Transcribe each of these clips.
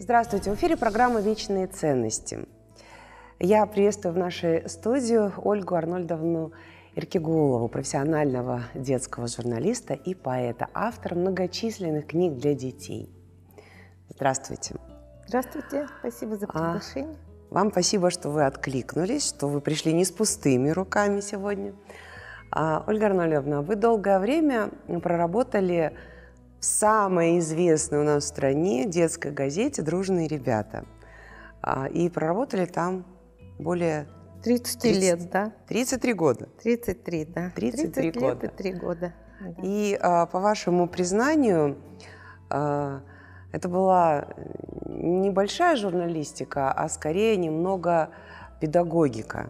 Здравствуйте, в эфире программа «Вечные ценности». Я приветствую в нашей студии Ольгу Арнольдовну Иркегулову, профессионального детского журналиста и поэта, автора многочисленных книг для детей. Здравствуйте. Здравствуйте, спасибо за приглашение. Вам спасибо, что вы откликнулись, что вы пришли не с пустыми руками сегодня. Ольга Арнольдовна, вы долгое время проработали в самой известной у нас в стране детской газете «Дружные ребята». И проработали там более 30 лет, да. 33 года. 33, да. 33 года. Лет и 3 года. Да. И по вашему признанию, это была небольшая журналистика, а скорее немного педагогика,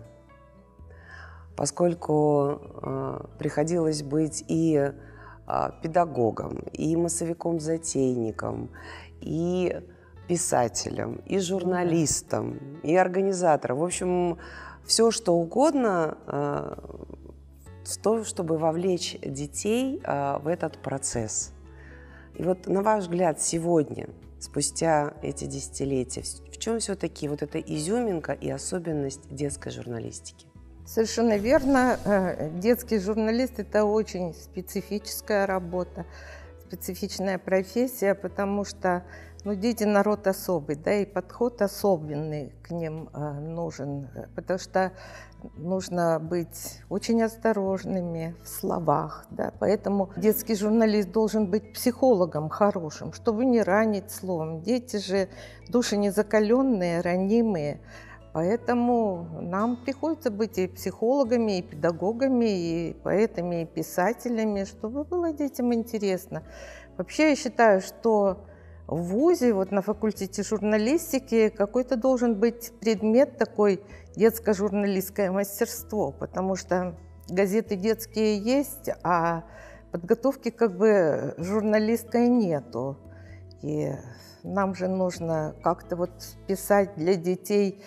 поскольку приходилось быть и педагогом, и массовиком-затейником, и писателем, и журналистом, и организатором. В общем, все, что угодно, чтобы вовлечь детей в этот процесс. И вот, на ваш взгляд, сегодня, спустя эти десятилетия, в чем все-таки вот эта изюминка и особенность детской журналистики? Совершенно верно. Детский журналист – это очень специфическая работа, специфичная профессия, потому что дети – народ особый, да, и подход особенный к ним нужен, потому что нужно быть очень осторожными в словах, да, поэтому детский журналист должен быть психологом хорошим, чтобы не ранить словом. Дети же души незакаленные, ранимые. Поэтому нам приходится быть и психологами, и педагогами, и поэтами, и писателями, чтобы было детям интересно. Вообще я считаю, что в ВУЗе, вот на факультете журналистики, какой-то должен быть предмет такой детско-журналистское мастерство, потому что газеты детские есть, а подготовки как бы журналисткой нету. И нам же нужно как-то вот писать для детей,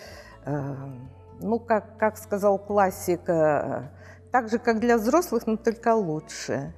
как сказал классик, так же, как для взрослых, но только лучше.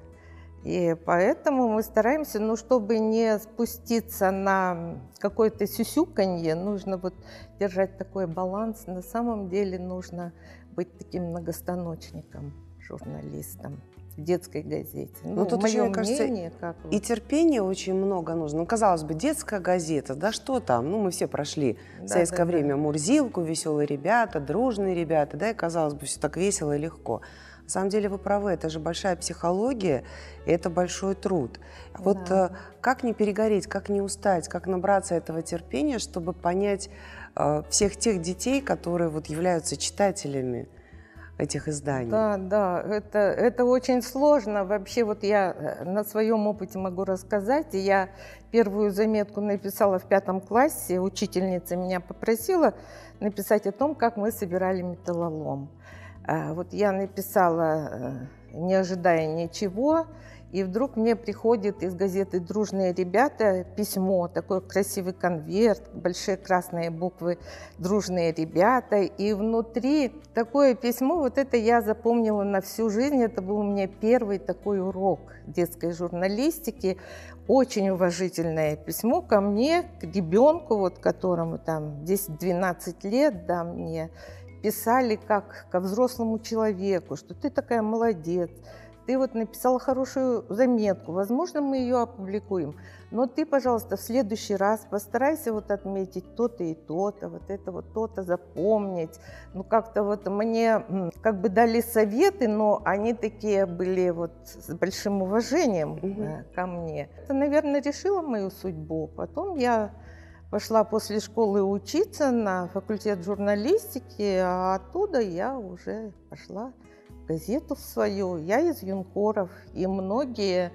И поэтому мы стараемся, чтобы не спуститься на какое-то сюсюканье, нужно вот держать такой баланс. На самом деле нужно быть таким многостаночником, журналистом в детской газете. Тут еще, мне кажется, и терпения очень много нужно. Казалось бы, детская газета, да что там? Мы все прошли в советское время Мурзилку, «Веселые ребята», «Дружные ребята», да, и казалось бы, все так весело и легко. На самом деле вы правы, это же большая психология, и это большой труд. Вот как не перегореть, как не устать, как набраться этого терпения, чтобы понять всех тех детей, которые вот являются читателями этих изданий? Да, это очень сложно. Вообще вот я на своем опыте могу рассказать. Я первую заметку написала в 5 классе. Учительница меня попросила написать о том, как мы собирали металлолом. Вот я написала, не ожидая ничего, и вдруг мне приходит из газеты «Дружные ребята» письмо, такой красивый конверт, большие красные буквы «Дружные ребята», и внутри такое письмо, вот это я запомнила на всю жизнь, это был у меня первый такой урок детской журналистики, очень уважительное письмо ко мне, к ребенку, вот которому там 10-12 лет, да, мне писали как ко взрослому человеку, что ты такая молодец, ты вот написала хорошую заметку, возможно, мы ее опубликуем, но ты, пожалуйста, в следующий раз постарайся вот отметить то-то и то-то, вот это вот то-то запомнить. Как-то вот мне как бы дали советы, но они такие были вот с большим уважением ко мне. Это, наверное, решило мою судьбу. Потом я пошла после школы учиться на факультет журналистики, а оттуда я уже пошла в газету свою. Я из юнкоров, и многие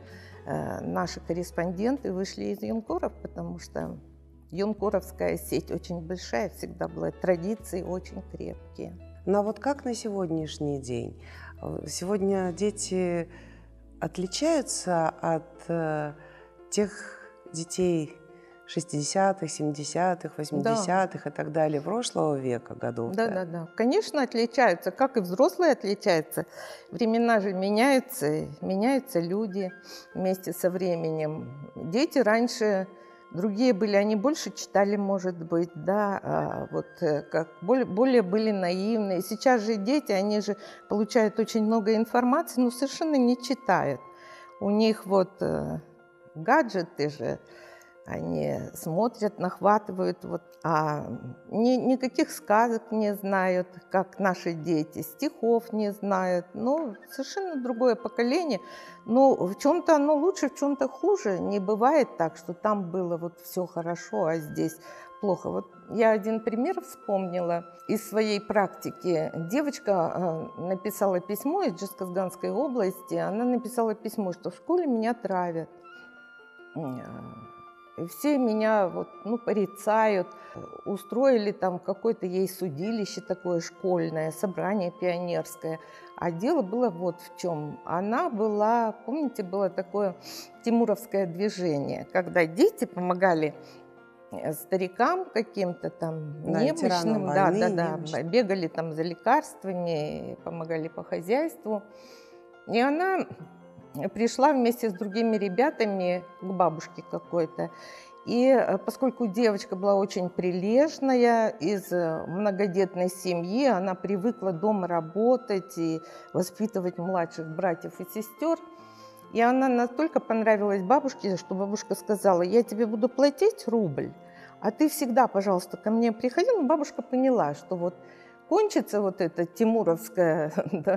наши корреспонденты вышли из юнкоров, потому что юнкоровская сеть очень большая, всегда была, традиции очень крепкие. Но вот как на сегодняшний день? Сегодня дети отличаются от тех детей 60-х, 70-х, 80-х и так далее, прошлого века годов. Да. Конечно, отличаются, как и взрослые отличаются. Времена же меняются люди вместе со временем. Дети раньше Другие были, они больше читали, может быть, да, как более были наивные. Сейчас же дети, они же получают очень много информации, но совершенно не читают. У них гаджеты же, они смотрят, нахватывают, никаких сказок не знают, как наши дети, стихов не знают. Ну, совершенно другое поколение. Но в чем-то оно лучше, в чем-то хуже. Не бывает так, что там было все хорошо, а здесь плохо. Вот я один пример вспомнила из своей практики. Девочка написала письмо из Жезказганской области. Она написала письмо, что в школе меня травят. И все меня порицают. Устроили там какое-то ей судилище такое школьное, собрание пионерское. А дело было вот в чем. Она была, помните, было такое тимуровское движение, когда дети помогали старикам каким-то там немощным, бегали там за лекарствами, помогали по хозяйству. И она пришла вместе с другими ребятами к бабушке какой-то. И поскольку девочка была очень прилежная, из многодетной семьи, она привыкла дома работать и воспитывать младших братьев и сестер. И она настолько понравилась бабушке, что бабушка сказала: я тебе буду платить рубль, а ты всегда, пожалуйста, ко мне приходи. Но бабушка поняла, что кончится это тимуровское, да,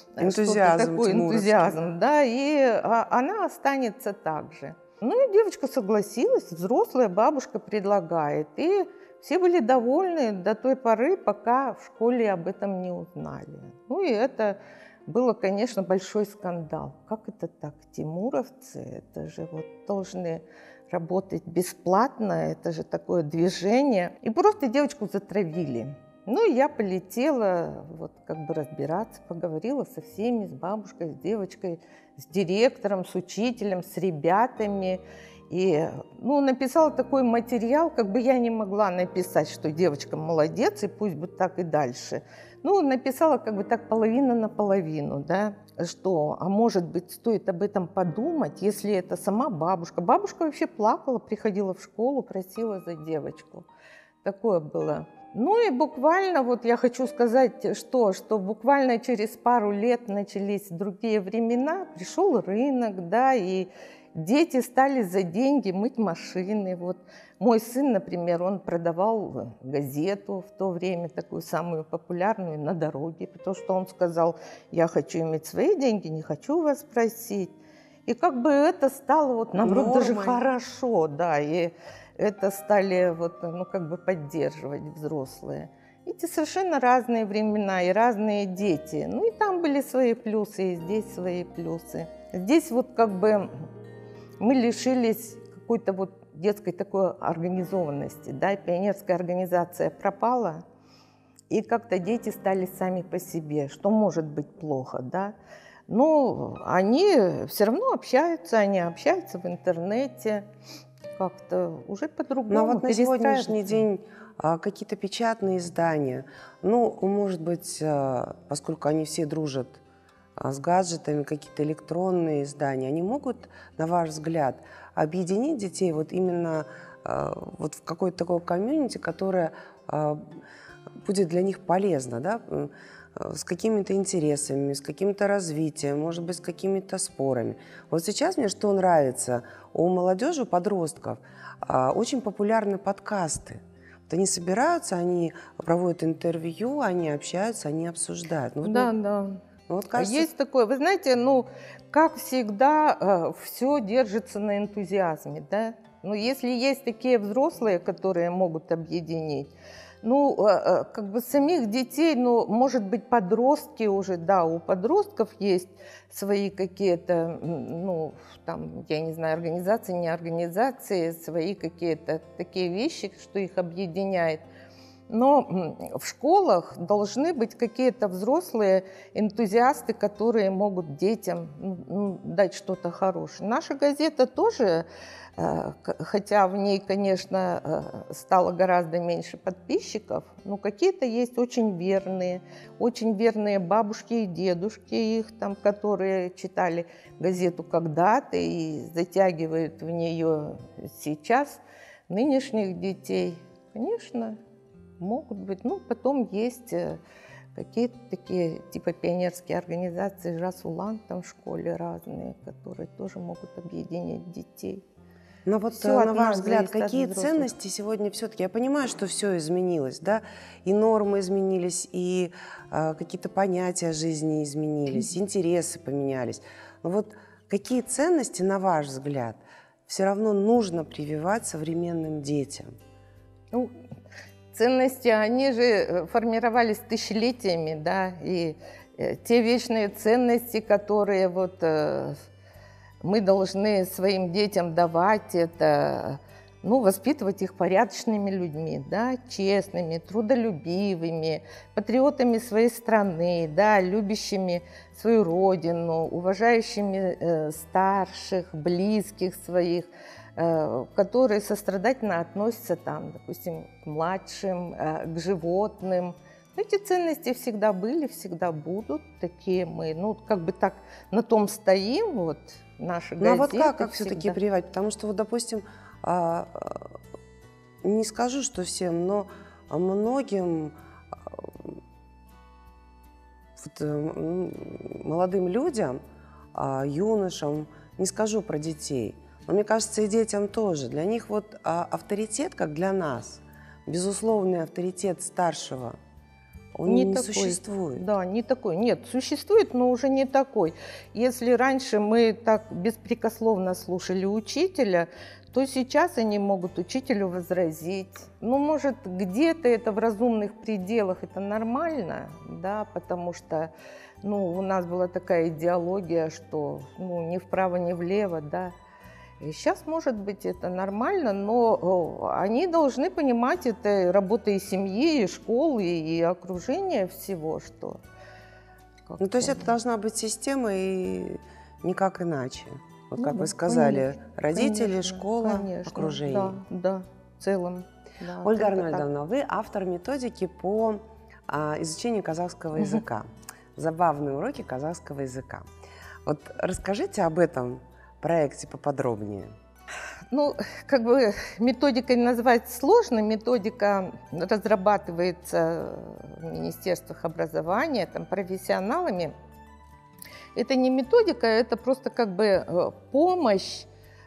энтузиазм, да, и она останется так же. Ну и девочка согласилась, взрослая бабушка предлагает. И все были довольны до той поры, пока в школе об этом не узнали. Ну и это было, конечно, большой скандал. Как это так? Тимуровцы, это же должны работать бесплатно, это же такое движение. И просто девочку затравили. Ну, и я полетела разбираться, поговорила со всеми, с бабушкой, с девочкой, с директором, с учителем, с ребятами. И, написала такой материал, как бы я не могла написать, что девочка молодец, и пусть будет так и дальше. Написала так половина на половину, да, что, а может быть, стоит об этом подумать, если это сама бабушка. Бабушка вообще плакала, приходила в школу, просила за девочку. Такое было. Ну и буквально, я хочу сказать, что буквально через пару лет начались другие времена, пришел рынок, да, и дети стали за деньги мыть машины. Мой сын, например, он продавал газету в то время, такую самую популярную, на дороге, потому что он сказал: я хочу иметь свои деньги, не хочу у вас просить. И это стало, наоборот, даже хорошо, да, и это стали поддерживать взрослые. Эти совершенно разные времена и разные дети. Ну и там были свои плюсы, и здесь свои плюсы. Здесь мы лишились какой-то детской такой организованности, да, пионерская организация пропала, и как-то дети стали сами по себе, что может быть плохо, да. Но они все равно общаются, они общаются в интернете, как-то уже по-другому. Но на сегодняшний день какие-то печатные издания, может быть, поскольку они все дружат с гаджетами, какие-то электронные издания, они могут, на ваш взгляд, объединить детей именно в какое-то такое комьюнити, которое будет для них полезно, да, с какими-то интересами, с каким-то развитием, может быть, с какими-то спорами. Сейчас мне что нравится, у молодежи, у подростков очень популярны подкасты. Они собираются, они проводят интервью, они общаются, они обсуждают. Да. Кажется... Есть такое. Вы знаете, как всегда, все держится на энтузиазме, да? Если есть такие взрослые, которые могут объединить, самих детей, может быть, подростки уже, да, у подростков есть свои какие-то, я не знаю, организации, не организации, свои какие-то такие вещи, что их объединяет. Но в школах должны быть какие-то взрослые энтузиасты, которые могут детям дать что-то хорошее. Наша газета тоже, хотя в ней, конечно, стало гораздо меньше подписчиков, но какие-то есть очень верные бабушки и дедушки их, которые читали газету когда-то и затягивают в нее сейчас. нынешних детей, конечно, могут быть. Ну, потом есть какие-то такие, типа пионерские организации, Жасулан там в школе разные, которые тоже могут объединить детей. Но вот на ваш взгляд, какие ценности сегодня все-таки? Я понимаю, что все изменилось, да, и нормы изменились, и какие-то понятия жизни изменились, интересы поменялись. Но вот какие ценности, на ваш взгляд, все равно нужно прививать современным детям? Ну, ценности, они же формировались тысячелетиями, да, и те вечные ценности, которые вот мы должны своим детям давать, это, ну, воспитывать их порядочными людьми, да, честными, трудолюбивыми, патриотами своей страны, да, любящими свою родину, уважающими старших, близких своих, которые сострадательно относятся там, допустим, к младшим, к животным. Эти ценности всегда были, всегда будут, такие мы, ну, как бы так на том стоим, вот, наши газеты. Ну, а вот как все-таки прививать? Потому что, вот, допустим, не скажу, что всем, но многим молодым людям, юношам, не скажу про детей, но мне кажется, и детям тоже. Для них вот авторитет, как для нас, безусловный авторитет старшего, он не существует. Да, не такой. Нет, существует, но уже не такой. Если раньше мы так беспрекословно слушали учителя, то сейчас они могут учителю возразить. Ну, может, где-то это в разумных пределах, это нормально, да, потому что, ну, у нас была такая идеология, что, ну, ни вправо, ни влево, да. И сейчас, может быть, это нормально, но они должны понимать, это работа и семьи, и школы, и окружения всего, что... Ну, то есть это должна быть система и никак иначе. Вот ну, как вы сказали, конечно, родители, конечно, школа, конечно, окружение. Да, в целом. Да, Ольга Арнольдовна, вы автор методики по изучению казахского языка. Забавные уроки казахского языка. Вот расскажите об этом проекте поподробнее. Ну, как бы методикой назвать сложно. Методика разрабатывается в Министерствах образования, там, профессионалами. Это не методика, это просто как бы помощь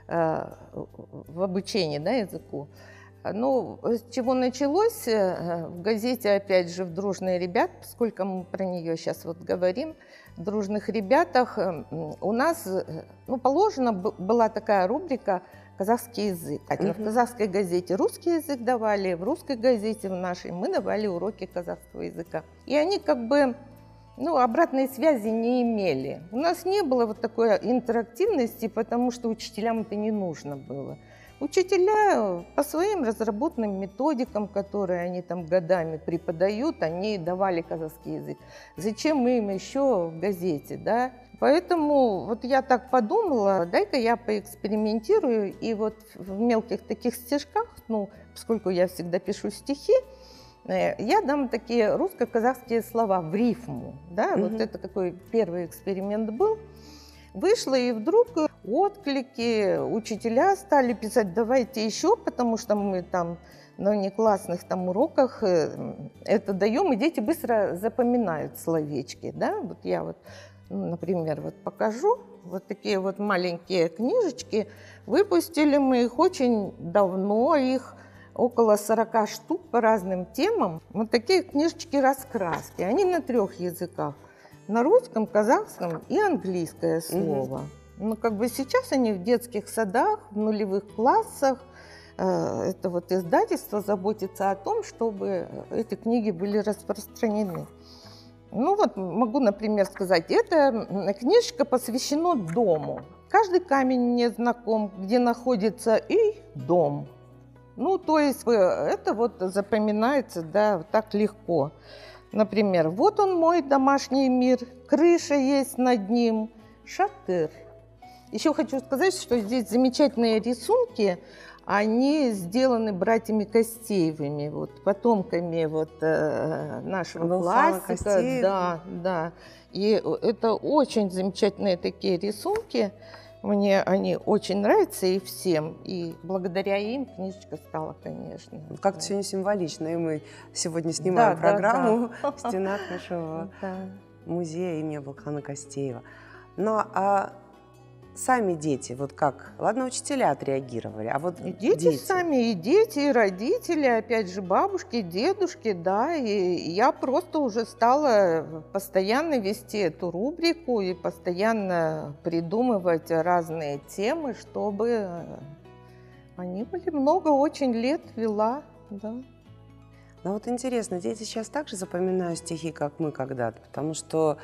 в обучении, да, языку. Ну, с чего началось? В газете, опять же, в «Дружные ребята», поскольку мы про нее сейчас вот говорим, в «Дружных ребятах» у нас, ну, положена была такая рубрика «Казахский язык». В казахской газете русский язык давали, в русской газете, в нашей, мы давали уроки казахского языка. И они как бы, ну, обратной связи не имели. У нас не было вот такой интерактивности, потому что учителям это не нужно было. Учителя по своим разработанным методикам, которые они там годами преподают, они давали казахский язык. Зачем им еще в газете, да? Поэтому вот я так подумала, дай-ка я поэкспериментирую, и вот в мелких таких стишках, ну, поскольку я всегда пишу стихи, я дам такие русско-казахские слова в рифму, да? Вот это такой первый эксперимент был. Вышло, и вдруг отклики, учителя стали писать, давайте еще, потому что мы там на внеклассных там уроках это даем, и дети быстро запоминают словечки, да, вот я вот, ну, например, вот покажу, вот такие вот маленькие книжечки, выпустили мы их очень давно, их около 40 штук по разным темам, вот такие книжечки-раскраски, они на 3 языках. На русском, казахском и английское слово. Ну, как бы сейчас они в детских садах, в нулевых классах. Это вот издательство заботится о том, чтобы эти книги были распространены. Ну вот могу, например, сказать, эта книжечка посвящена дому. Каждый камень мне знаком, где находится и дом. Ну, то есть это вот запоминается, да, так легко. Например, вот он мой домашний мир, крыша есть над ним, шатыр. Еще хочу сказать, что здесь замечательные рисунки, они сделаны братьями Костеевыми, вот, потомками вот, нашего классика. Да, да. И это очень замечательные такие рисунки. Мне они очень нравятся и всем, и благодаря им книжечка стала, конечно. Как-то Да. сегодня символично, и мы сегодня Да, снимаем да, программу да. в стенах нашего Да. музея имени Абылкана Костеева. Ну, а сами дети, вот как? Ладно, учителя отреагировали, а вот И дети дети? сами, и дети, и родители, опять же, бабушки, дедушки, да, и я просто уже стала постоянно вести эту рубрику и постоянно придумывать разные темы, чтобы они были много очень лет вела, да. Ну вот интересно, дети сейчас так же запоминают стихи, как мы когда-то, потому что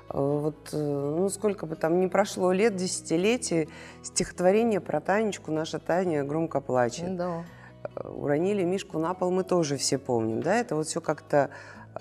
ну сколько бы там ни прошло лет, десятилетий, стихотворение про Танечку «Наша Таня громко плачет». Да. Уронили Мишку на пол, мы тоже все помним, да, это вот все как-то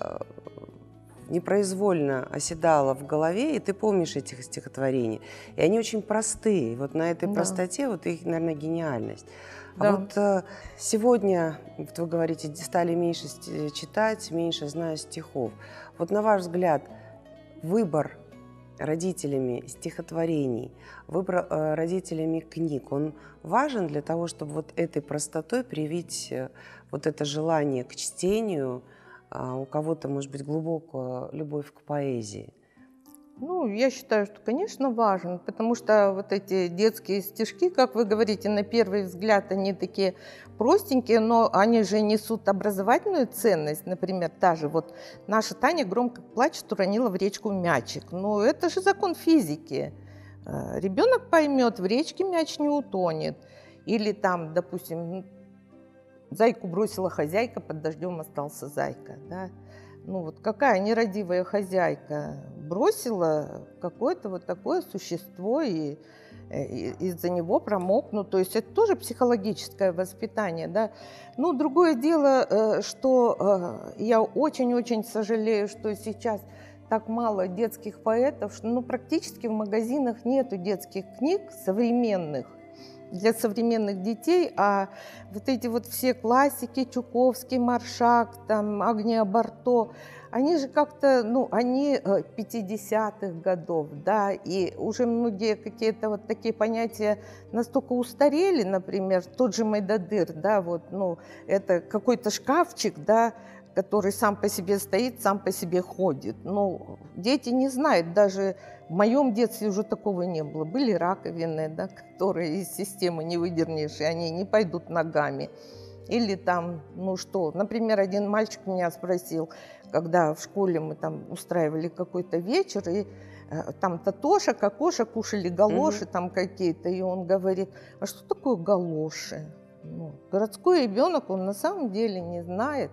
непроизвольно оседало в голове, и ты помнишь этих стихотворений. И они очень простые, вот на этой Да. простоте вот их, наверное, гениальность. А Да. вот сегодня, вот вы говорите, стали меньше читать, меньше зная стихов. Вот на ваш взгляд, выбор родителями стихотворений, выбор родителями книг, он важен для того, чтобы вот этой простотой привить вот это желание к чтению, у кого-то, может быть, глубокая любовь к поэзии? Ну, я считаю, что, конечно, важен, потому что вот эти детские стишки, как вы говорите, на первый взгляд они такие простенькие, но они же несут образовательную ценность. Например, та же вот наша Таня громко плачет, уронила в речку мячик. Ну, это же закон физики. Ребенок поймет, в речке мяч не утонет. Или там, допустим, зайку бросила хозяйка, под дождем остался зайка, да. Ну вот какая нерадивая хозяйка бросила какое-то вот такое существо и из-за него промокнут. То есть это тоже психологическое воспитание, да. Ну, другое дело, что я очень-очень сожалею, что сейчас так мало детских поэтов, что ну, практически в магазинах нету детских книг современных для современных детей, а вот эти вот все классики, Чуковский, Маршак, там, Агния Барто, они же как-то, ну, они 50-х годов, да, и уже многие какие-то вот такие понятия настолько устарели, например, тот же Майдадыр, да, вот, ну, это какой-то шкафчик, да, который сам по себе стоит, сам по себе ходит. Ну, дети не знают, даже в моем детстве уже такого не было. Были раковины, да, которые из системы не выдернешь, и они не пойдут ногами. Или там, ну что, например, один мальчик меня спросил, когда в школе мы там устраивали какой-то вечер, и там Татоша, Кокоша кушали галоши там какие-то, и он говорит, а что такое галоши? Ну, городской ребенок, он на самом деле не знает.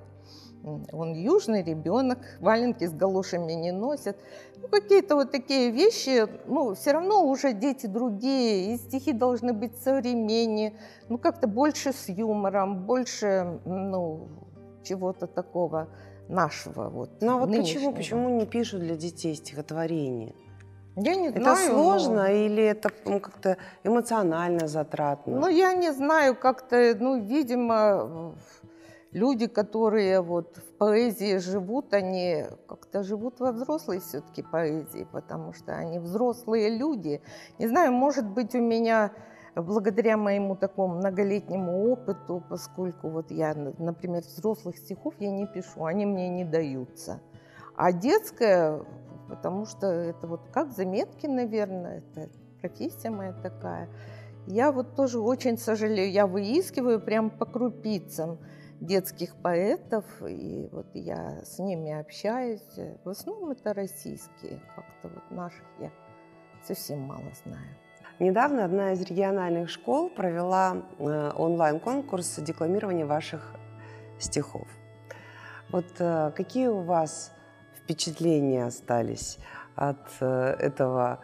Он южный ребенок, валенки с галошами не носят. Ну, какие-то вот такие вещи, ну, все равно уже дети другие, и стихи должны быть современнее, ну, как-то больше с юмором, больше, ну, чего-то такого нашего, вот, Ну а вот нынешнего. почему не пишут для детей стихотворения? Я не Это знаю, сложно или это как-то эмоционально затратно? ну, я не знаю, как-то, ну, видимо, люди, которые вот в поэзии живут, они как-то живут во взрослой все-таки поэзии, потому что они взрослые люди. Не знаю, может быть, у меня благодаря моему такому многолетнему опыту, поскольку вот я, например, взрослых стихов я не пишу, они мне не даются. А детское, потому что это вот как заметки, наверное, это профессия моя такая. Я вот тоже очень сожалею, я выискиваю прям по крупицам детских поэтов, и вот я с ними общаюсь. В основном это российские, как-то вот наших я совсем мало знаю. Недавно одна из региональных школ провела онлайн-конкурс декламирования ваших стихов. Вот какие у вас впечатления остались от этого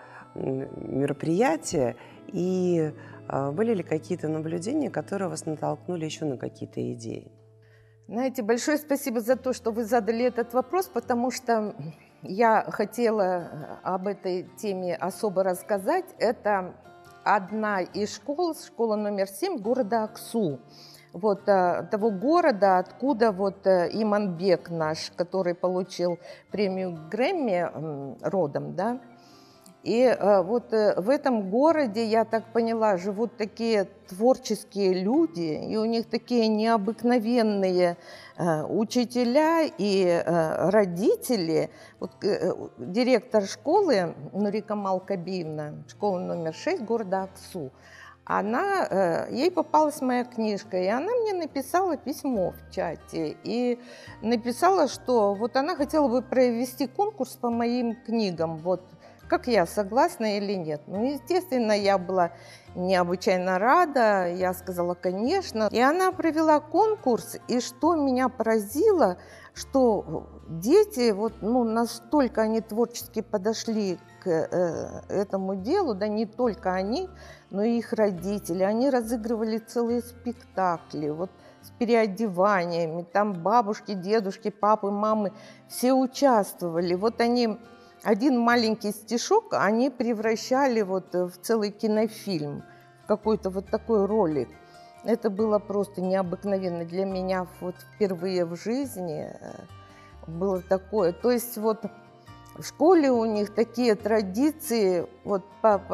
мероприятия? И были ли какие-то наблюдения, которые вас натолкнули еще на какие-то идеи? Знаете, большое спасибо за то, что вы задали этот вопрос, потому что я хотела об этой теме особо рассказать. Это одна из школ, школа номер 7 города Аксу. Вот того города, откуда вот Иманбек наш, который получил премию Грэмми родом, да. И вот в этом городе, я так поняла, живут такие творческие люди, и у них такие необыкновенные учителя и родители. Вот, директор школы Нурика Малкабиевна, школа номер 6 города Аксу, ей попалась моя книжка, и она мне написала письмо в чате. И написала, что вот она хотела бы провести конкурс по моим книгам. Вот как я, согласна или нет? Ну, естественно, я была необычайно рада, я сказала, конечно. И она провела конкурс, и что меня поразило, что дети, вот, ну, настолько они творчески подошли к этому делу, да не только они, но и их родители. Они разыгрывали целые спектакли, вот, с переодеваниями, там бабушки, дедушки, папы, мамы, все участвовали. Вот они... Один маленький стишок они превращали вот в целый кинофильм, в какой-то вот такой ролик. Это было просто необыкновенно для меня, вот впервые в жизни было такое. То есть вот в школе у них такие традиции вот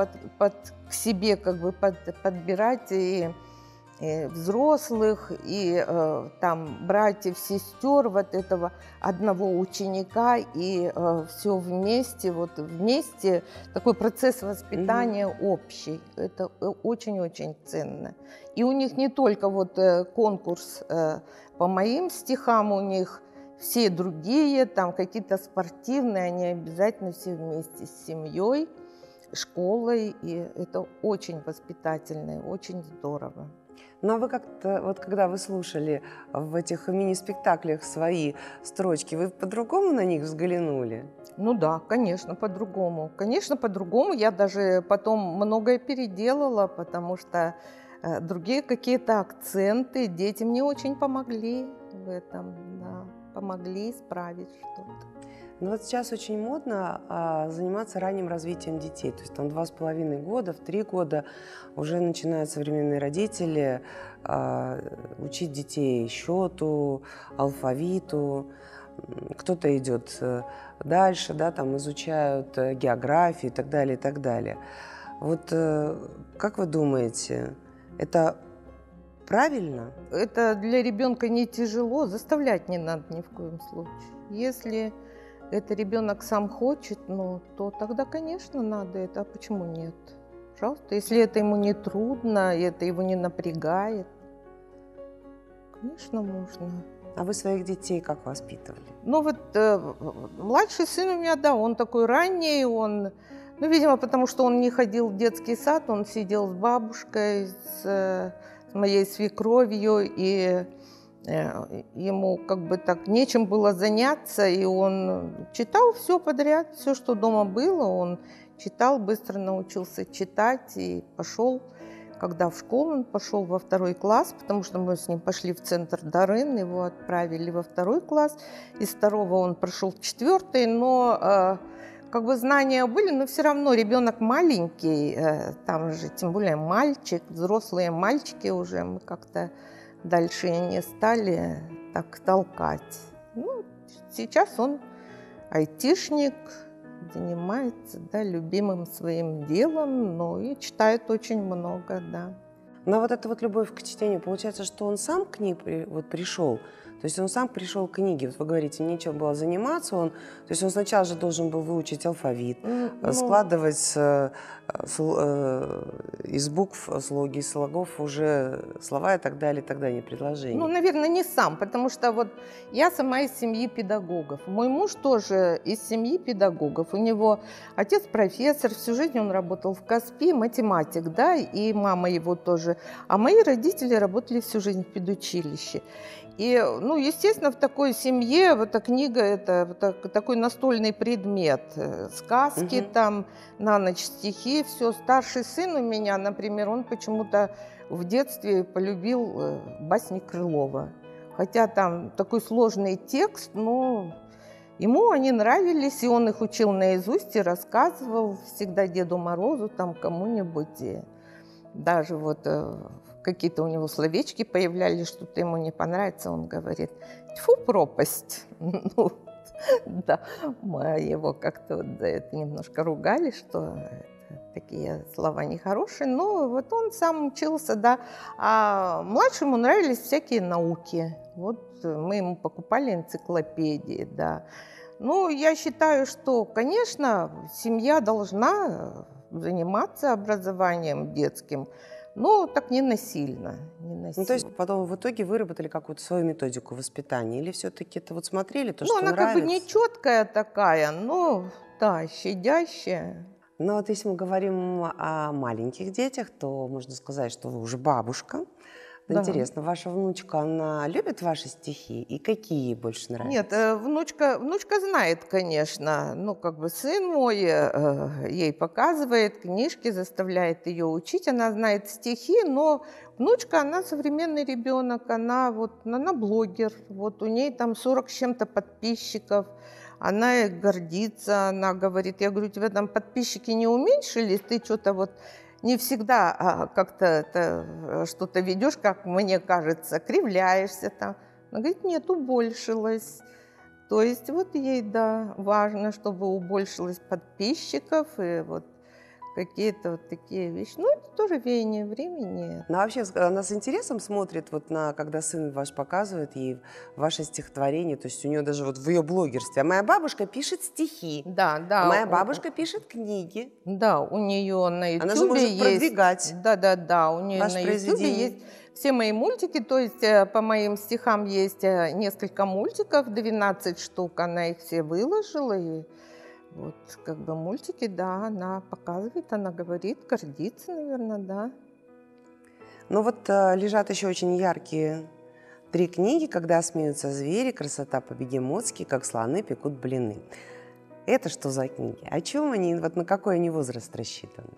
к себе как бы подбирать и взрослых, и там братьев, сестер, вот этого одного ученика, и все вместе, вот вместе, такой процесс воспитания общий. Это очень-очень ценно. И у них не только вот конкурс по моим стихам, у них все другие, там какие-то спортивные, они обязательно все вместе с семьей, школой, и это очень воспитательно, и очень здорово. Ну, а вы как-то, вот когда вы слушали в этих мини-спектаклях свои строчки, вы по-другому на них взглянули? Ну да, конечно, по-другому. Конечно, по-другому. Я даже потом многое переделала, потому что другие какие-то акценты, дети мне очень помогли в этом, да, помогли исправить что-то. Ну вот сейчас очень модно заниматься ранним развитием детей. То есть там 2,5 года, в 3 года уже начинают современные родители учить детей счету, алфавиту. Кто-то идет дальше, да, там изучают географию и так далее, и так далее. Вот как вы думаете, это правильно? Это для ребенка не тяжело, заставлять не надо ни в коем случае. Если это ребенок сам хочет, ну, то тогда, конечно, надо это. А почему нет? Пожалуйста. Если это ему не трудно, это его не напрягает, конечно, можно. А вы своих детей как воспитывали? Ну, вот младший сын у меня, да, он такой ранний, он, ну, видимо, потому что он не ходил в детский сад, он сидел с бабушкой, с моей свекровью, и ему как бы так нечем было заняться, и он читал все подряд, все, что дома было, он читал, быстро научился читать и пошел, когда в школу, он пошел во 2 класс, потому что мы с ним пошли в центр Дарын, его отправили во 2 класс, из 2 он прошел в 4, но как бы знания были, но все равно ребенок маленький, там же тем более мальчик, взрослые мальчики уже, мы как-то дальше не стали так толкать. Ну, сейчас он айтишник, занимается, да, любимым своим делом, но и читает очень много, да. Но вот эта вот любовь к чтению, получается, что он сам к ней пришел? То есть он сам пришел к книге. Вот вы говорите, нечем было заниматься. То есть он сначала же должен был выучить алфавит, складывать из букв, слоги, из слогов уже слова и так далее, предложения. Ну, наверное, не сам, потому что вот я сама из семьи педагогов. Мой муж тоже из семьи педагогов. У него отец профессор, всю жизнь он работал в Каспи, математик, да, и мама его тоже. А мои родители работали всю жизнь в педучилище. И, ну, естественно, в такой семье вот эта книга – это вот такой настольный предмет. Сказки там, на ночь стихи, все. Старший сын у меня, например, он почему-то в детстве полюбил басни Крылова. Хотя там такой сложный текст, но ему они нравились, и он их учил наизусть и рассказывал всегда Деду Морозу, там кому-нибудь. И даже вот какие-то у него словечки появлялись, что-то ему не понравится, он говорит: «Тьфу, пропасть». Ну, Да, мы его как-то вот за это немножко ругали, что это такие слова нехорошие. Но вот он сам учился, да. А младшему нравились всякие науки. Вот мы ему покупали энциклопедии, да. Ну, я считаю, что, конечно, семья должна заниматься образованием детским, но так не насильно, не Ну, то есть насильно. потом в итоге выработали какую-то свою методику воспитания? Или все-таки это вот смотрели то, Ну, что она как бы не нравится? четкая такая, но, да, щадящая. Но вот если мы говорим о маленьких детях, то можно сказать, что вы уже бабушка. Вот Да. интересно, ваша внучка, она любит ваши стихи? И какие ей больше Нет, нравятся? внучка знает, конечно. Ну, как бы сын мой ей показывает книжки, заставляет ее учить. Она знает стихи, но внучка, она современный ребенок, она блогер. Вот у ней там 40 с чем-то подписчиков. Она гордится, она говорит, я говорю, у тебя там подписчики не уменьшились, ты что-то вот не всегда как-то что-то ведешь, как мне кажется, кривляешься там. Она говорит, нет, убольшилось. То есть вот ей, да, важно, чтобы убольшилось подписчиков и вот какие-то вот такие вещи. Ну, это тоже веяние времени. Ну, а вообще она с интересом смотрит, вот на, когда сын ваш показывает ей ваше стихотворение, то есть у нее даже вот в ее блогерстве. А моя бабушка пишет стихи, Да, а да, моя бабушка пишет книги. да, у нее на Она же Ютубе может есть, продвигать да, у нее ваше на Ютубе произведение. есть все мои мультики, то есть по моим стихам есть несколько мультиков, 12 штук, она их все выложила, и вот как бы мультики, да, она показывает, она говорит, гордится, наверное, да. Ну вот лежат еще очень яркие 3 книги «Когда смеются звери», «Красота по-бегемотски», «Как слоны пекут блины». Это что за книги? О чем они? Вот на какой они возраст рассчитаны?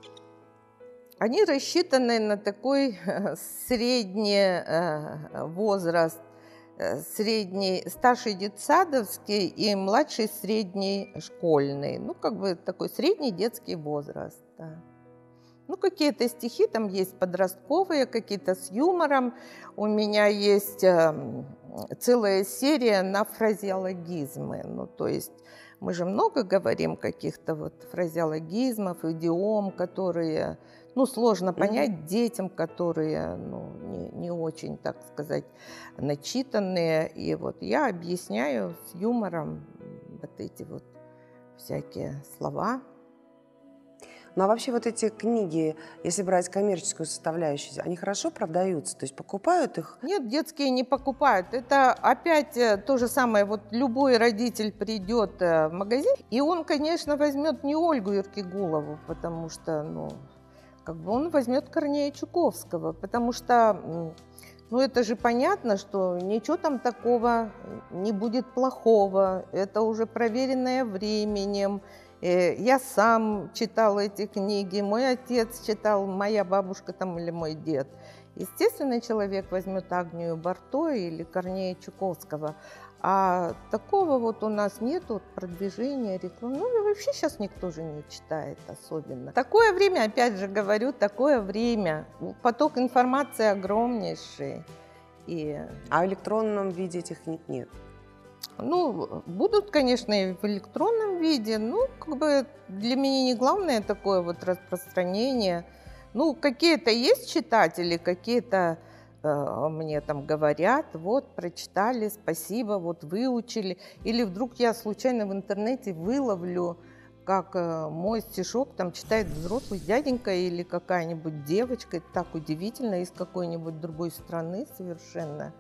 Они рассчитаны на такой средний возраст, средний, старший детсадовский и младший средний школьный. Ну, как бы такой средний детский возраст, да. Ну, какие-то стихи там есть подростковые, какие-то с юмором. У меня есть целая серия на фразеологизмы. Ну, то есть мы же много говорим каких-то вот фразеологизмов, идиом, которые, ну, сложно понять детям, которые, ну, не очень, так сказать, начитанные. И вот я объясняю с юмором вот эти вот всякие слова. Ну а вообще вот эти книги, если брать коммерческую составляющую, они хорошо продаются? То есть покупают их? Нет, детские не покупают. Это опять то же самое. Вот любой родитель придет в магазин, и он, конечно, возьмет не Ольгу Еркегулову, потому что, ну, как бы он возьмет Корнея Чуковского, потому что, ну, это же понятно, что ничего там такого не будет плохого. Это уже проверенное временем. Я сам читала эти книги, мой отец читал, моя бабушка там или мой дед. Естественно, человек возьмет Агнию Барто или Корнея Чуковского. А такого вот у нас нет вот, продвижения, рекламы. Ну и вообще сейчас никто же не читает особенно. Такое время, опять же говорю, такое время. Поток информации огромнейший. А в электронном виде этих книг нет? Ну, будут, конечно, и в электронном виде. Ну, как бы для меня не главное такое вот распространение. Ну, какие-то есть читатели, какие-то мне там говорят, вот, прочитали, спасибо, вот, выучили. Или вдруг я случайно в интернете выловлю, как мой стишок там читает взрослый дяденька или какая-нибудь девочка. Это так удивительно, из какой-нибудь другой страны совершенно.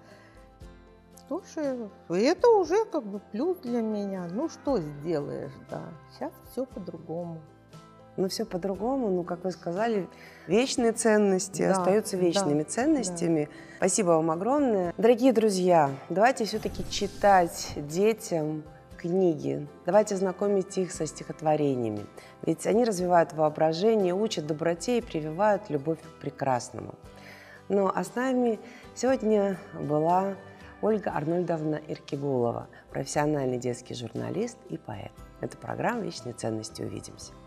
Слушай, это уже как бы плюс для меня. Ну, что сделаешь, да. Сейчас все по-другому. Ну, все по-другому, ну, как вы сказали, вечные ценности остаются вечными ценностями. Да. Спасибо вам огромное. Дорогие друзья, давайте все-таки читать детям книги, давайте знакомить их со стихотворениями. Ведь они развивают воображение, учат доброте и прививают любовь к прекрасному. Ну, а с нами сегодня была Ольга Арнольдовна Еркегулова, профессиональный детский журналист и поэт. Это программа «Вечные ценности». Увидимся.